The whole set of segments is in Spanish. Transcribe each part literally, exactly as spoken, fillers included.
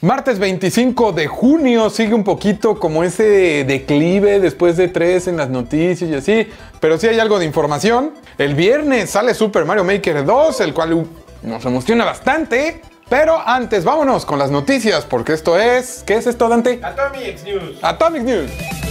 Martes veinticinco de junio, sigue un poquito como ese declive después de tres en las noticias y así, pero sí hay algo de información. El viernes sale Super Mario Maker dos, el cual uh, nos emociona bastante. Pero antes, vámonos con las noticias, porque esto es... ¿Qué es esto, Dante? Atomic News. Atomic News.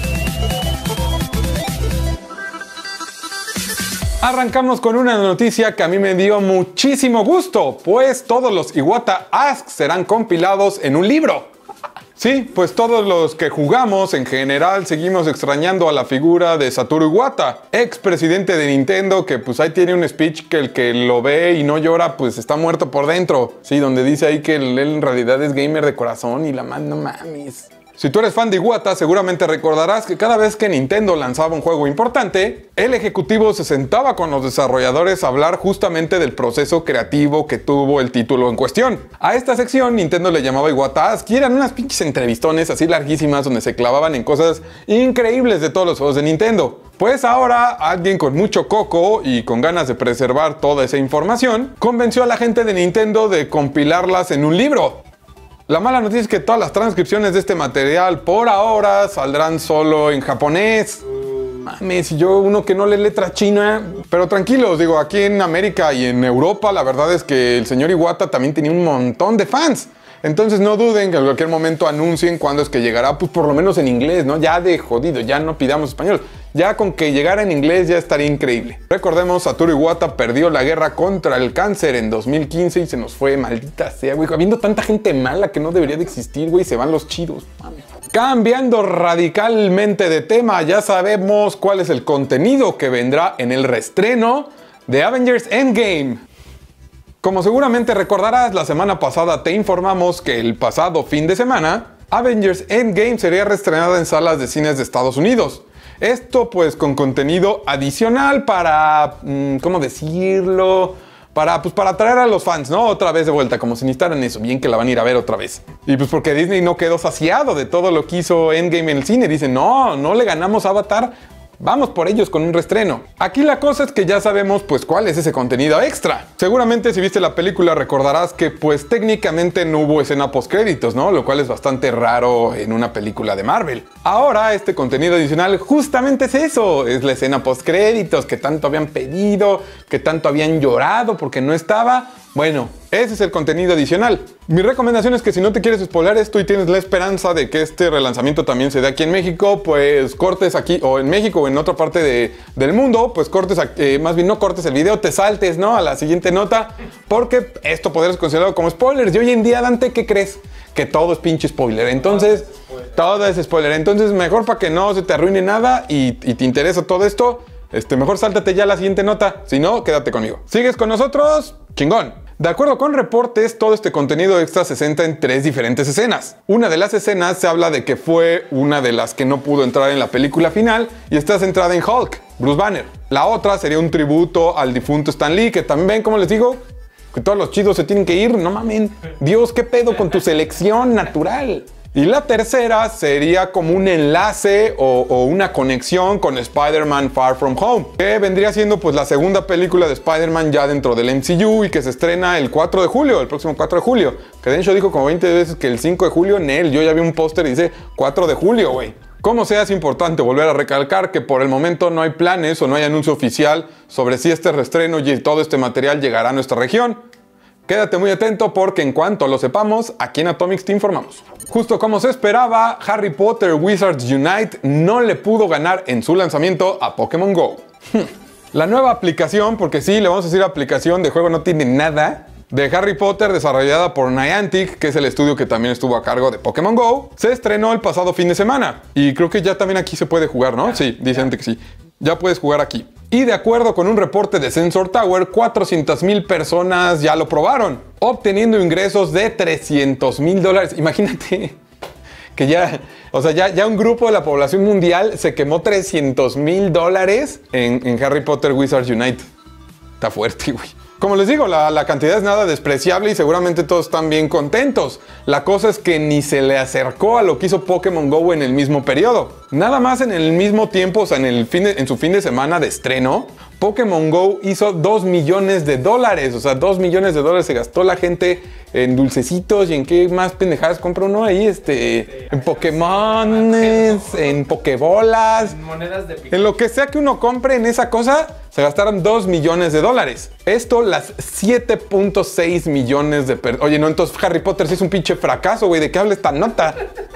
Arrancamos con una noticia que a mí me dio muchísimo gusto, pues todos los Iwata Asks serán compilados en un libro. Sí, pues todos los que jugamos en general seguimos extrañando a la figura de Satoru Iwata, ex presidente de Nintendo, que pues ahí tiene un speech que el que lo ve y no llora pues está muerto por dentro. Sí, donde dice ahí que él en realidad es gamer de corazón y la man, no mames. Si tú eres fan de Iwata, seguramente recordarás que cada vez que Nintendo lanzaba un juego importante, el ejecutivo se sentaba con los desarrolladores a hablar justamente del proceso creativo que tuvo el título en cuestión. A esta sección Nintendo le llamaba Iwata Ask y eran unas pinches entrevistones así larguísimas donde se clavaban en cosas increíbles de todos los juegos de Nintendo. Pues ahora alguien con mucho coco y con ganas de preservar toda esa información, convenció a la gente de Nintendo de compilarlas en un libro. La mala noticia es que todas las transcripciones de este material por ahora saldrán solo en japonés. Mames, yo uno que no lee letra china. Pero tranquilos, digo, aquí en América y en Europa la verdad es que el señor Iwata también tenía un montón de fans. Entonces no duden que en cualquier momento anuncien cuándo es que llegará, pues por lo menos en inglés, ¿no? Ya de jodido, ya no pidamos español. Ya con que llegara en inglés ya estaría increíble. Recordemos, Satoru Iwata perdió la guerra contra el cáncer en dos mil quince y se nos fue, maldita sea, güey. Habiendo tanta gente mala que no debería de existir, güey, se van los chidos. Mami. Cambiando radicalmente de tema, ya sabemos cuál es el contenido que vendrá en el reestreno de Avengers Endgame. Como seguramente recordarás, la semana pasada te informamos que el pasado fin de semana, Avengers Endgame sería reestrenada en salas de cines de Estados Unidos. Esto pues con contenido adicional para, ¿cómo decirlo? Para, pues, para atraer a los fans, ¿no? Otra vez de vuelta, como si necesitaran eso, bien que la van a ir a ver otra vez. Y pues porque Disney no quedó saciado de todo lo que hizo Endgame en el cine. Dicen, no, no le ganamos a Avatar, vamos por ellos con un reestreno. Aquí la cosa es que ya sabemos pues cuál es ese contenido extra. Seguramente si viste la película recordarás que pues técnicamente no hubo escena postcréditos, ¿no? Lo cual es bastante raro en una película de Marvel. Ahora este contenido adicional justamente es eso, es la escena postcréditos que tanto habían pedido, que tanto habían llorado porque no estaba. Bueno, ese es el contenido adicional. Mi recomendación es que si no te quieres spoiler esto y tienes la esperanza de que este relanzamiento también se dé aquí en México, pues cortes aquí, o en México o en otra parte de, del mundo, pues cortes, eh, más bien no cortes el video, te saltes, ¿no? A la siguiente nota, porque esto podría ser considerado como spoilers. Y hoy en día, Dante, ¿qué crees? Que todo es pinche spoiler. Entonces, todo es spoiler. Entonces, mejor para que no se te arruine nada y, y te interesa todo esto, este, mejor sáltate ya a la siguiente nota. Si no, quédate conmigo. ¿Sigues con nosotros? ¡Chingón! De acuerdo con reportes, todo este contenido extra se centra en tres diferentes escenas. Una de las escenas se habla de que fue una de las que no pudo entrar en la película final y está centrada en Hulk, Bruce Banner. La otra sería un tributo al difunto Stan Lee, que también, como les digo, que todos los chidos se tienen que ir. No mamen, Dios, ¿qué pedo con tu selección natural? Y la tercera sería como un enlace o, o una conexión con Spider-Man Far From Home, que vendría siendo pues la segunda película de Spider-Man ya dentro del M C U y que se estrena el cuatro de julio, el próximo cuatro de julio. Que de hecho dijo como veinte veces que el cinco de julio, en él, yo ya vi un póster y dice cuatro de julio, güey. Como sea, es importante volver a recalcar que por el momento no hay planes o no hay anuncio oficial sobre si este reestreno y todo este material llegará a nuestra región. Quédate muy atento porque en cuanto lo sepamos, aquí en Atomics te informamos. Justo como se esperaba, Harry Potter Wizards Unite no le pudo ganar en su lanzamiento a Pokémon Go. La nueva aplicación, porque sí, le vamos a decir aplicación de juego, no tiene nada, de Harry Potter desarrollada por Niantic, que es el estudio que también estuvo a cargo de Pokémon Go, se estrenó el pasado fin de semana. Y creo que ya también aquí se puede jugar, ¿no? Sí, dicen que sí. Ya puedes jugar aquí. Y de acuerdo con un reporte de Sensor Tower, cuatrocientas mil personas ya lo probaron, obteniendo ingresos de trescientos mil dólares. Imagínate que ya, o sea, ya, ya un grupo de la población mundial se quemó trescientos mil dólares en, en Harry Potter Wizards Unite. Está fuerte, güey. Como les digo, la, la cantidad es nada despreciable y seguramente todos están bien contentos. La cosa es que ni se le acercó a lo que hizo Pokémon Go en el mismo periodo. Nada más en el mismo tiempo, o sea, en, el fin de, en su fin de semana de estreno, Pokémon Go hizo dos millones de dólares. O sea, dos millones de dólares se gastó la gente en dulcecitos y en qué más pendejadas compra uno ahí. Este, en Pokémones, en Pokébolas. En monedas de pico. En lo que sea que uno compre en esa cosa, se gastaron dos millones de dólares. Esto, las siete punto seis millones de personas. Oye, no, entonces Harry Potter sí es un pinche fracaso, güey. ¿De qué habla esta nota?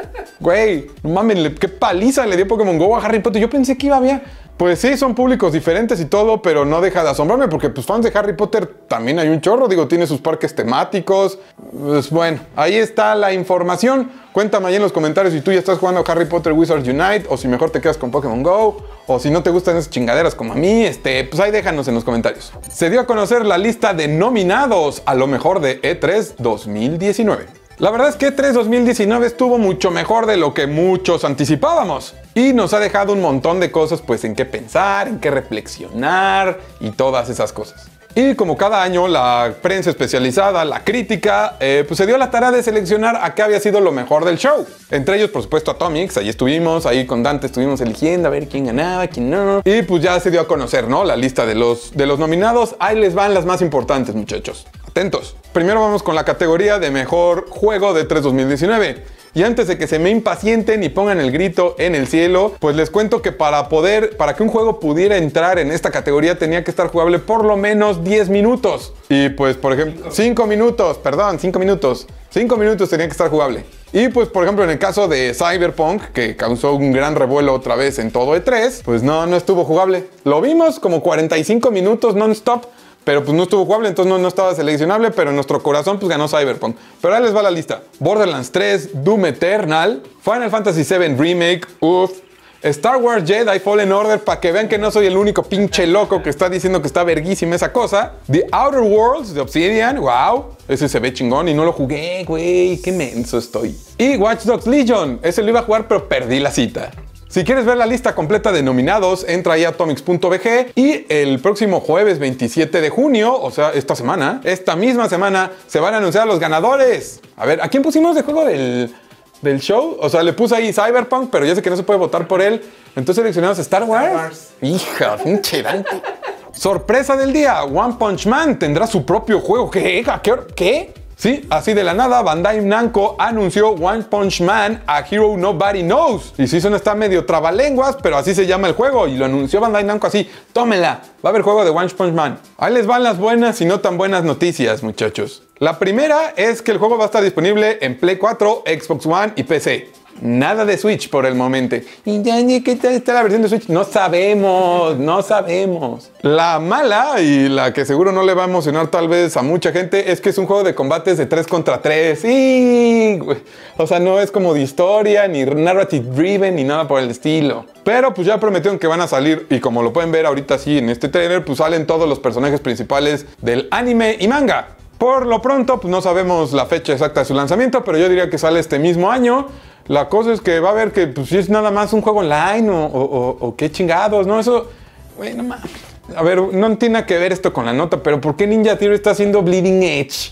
Güey, no mames, qué paliza le dio Pokémon Go a Harry Potter. Yo pensé que iba bien. Pues sí, son públicos diferentes y todo, pero no deja de asombrarme porque pues fans de Harry Potter también hay un chorro. Digo, tiene sus parques temáticos. Pues bueno, ahí está la información. Cuéntame ahí en los comentarios si tú ya estás jugando Harry Potter Wizards Unite o si mejor te quedas con Pokémon Go o si no te gustan esas chingaderas como a mí, este, pues ahí déjanos en los comentarios. Se dio a conocer la lista de nominados a lo mejor de E tres dos mil diecinueve. La verdad es que E tres dos mil diecinueve estuvo mucho mejor de lo que muchos anticipábamos y nos ha dejado un montón de cosas pues en qué pensar, en qué reflexionar y todas esas cosas. Y como cada año la prensa especializada, la crítica, eh, pues se dio la tarea de seleccionar a qué había sido lo mejor del show. Entre ellos, por supuesto, Atomics, ahí estuvimos, ahí con Dante estuvimos eligiendo a ver quién ganaba, quién no. Y pues ya se dio a conocer, ¿no? La lista de los, de los nominados. Ahí les van las más importantes, muchachos. Atentos. Primero vamos con la categoría de mejor juego de E tres dos mil diecinueve. Y antes de que se me impacienten y pongan el grito en el cielo, pues les cuento que para poder, para que un juego pudiera entrar en esta categoría tenía que estar jugable por lo menos diez minutos. Y pues, por ejemplo, cinco minutos, perdón, cinco minutos. cinco minutos tenía que estar jugable. Y pues, por ejemplo, en el caso de Cyberpunk, que causó un gran revuelo otra vez en todo E tres, pues no, no estuvo jugable. Lo vimos como cuarenta y cinco minutos non-stop. Pero pues no estuvo jugable, entonces no, no estaba seleccionable, pero en nuestro corazón pues ganó Cyberpunk. Pero ahí les va la lista. Borderlands tres, Doom Eternal, Final Fantasy siete Remake, uff, Star Wars Jedi Fallen Order, para que vean que no soy el único pinche loco que está diciendo que está verguísima esa cosa. The Outer Worlds de Obsidian, wow, ese se ve chingón y no lo jugué, güey, qué menso estoy. Y Watch Dogs Legion, ese lo iba a jugar pero perdí la cita. Si quieres ver la lista completa de nominados, entra ahí a atomics punto b g y el próximo jueves veintisiete de junio, o sea, esta semana, esta misma semana, se van a anunciar los ganadores. A ver, ¿a quién pusimos de juego del, del show? O sea, le puse ahí Cyberpunk, pero ya sé que no se puede votar por él. Entonces seleccionamos Star Wars. Star Wars. Hija, pinche Dante. Sorpresa del día, One Punch Man tendrá su propio juego. ¿Qué? ¿Qué? ¿Qué? Sí, así de la nada, Bandai Namco anunció One Punch Man, a Hero Nobody Knows. Y sí, suena está medio trabalenguas, pero así se llama el juego. Y lo anunció Bandai Namco así, tómenla, va a haber juego de One Punch Man. Ahí les van las buenas y no tan buenas noticias, muchachos. La primera es que el juego va a estar disponible en Play cuatro, Xbox One y P C. Nada de Switch por el momento. ¿Y ya qué tal está la versión de Switch? No sabemos, no sabemos. La mala, y la que seguro no le va a emocionar tal vez a mucha gente, es que es un juego de combates de tres contra tres. Sí, o sea, no es como de historia, ni narrative driven, ni nada por el estilo. Pero pues ya prometieron que van a salir, y como lo pueden ver ahorita sí en este trailer, pues salen todos los personajes principales del anime y manga. Por lo pronto, pues no sabemos la fecha exacta de su lanzamiento, pero yo diría que sale este mismo año. La cosa es que va a ver que pues, si es nada más un juego online o, o, o, o qué chingados, ¿no? Eso, güey, no mames. A ver, no tiene nada que ver esto con la nota, pero ¿por qué Ninja Theory está haciendo Bleeding Edge?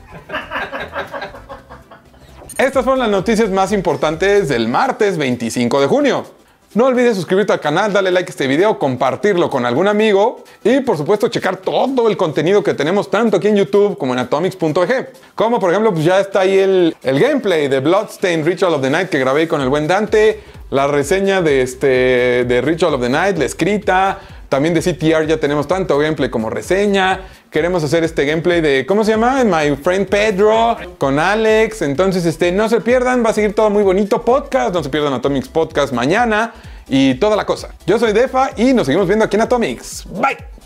Estas fueron las noticias más importantes del martes veinticinco de junio. No olvides suscribirte al canal, darle like a este video, compartirlo con algún amigo y por supuesto checar todo el contenido que tenemos tanto aquí en YouTube como en atomics punto b g. Como por ejemplo pues ya está ahí el, el gameplay de Bloodstained Ritual of the Night que grabé con el buen Dante, la reseña de, este, de Ritual of the Night, la escrita, también de C T R ya tenemos tanto gameplay como reseña. Queremos hacer este gameplay de, ¿cómo se llama? My Friend Pedro, con Alex. Entonces, este, no se pierdan, va a seguir todo muy bonito. Podcast, no se pierdan Atomics Podcast mañana y toda la cosa. Yo soy Defa y nos seguimos viendo aquí en Atomics. Bye.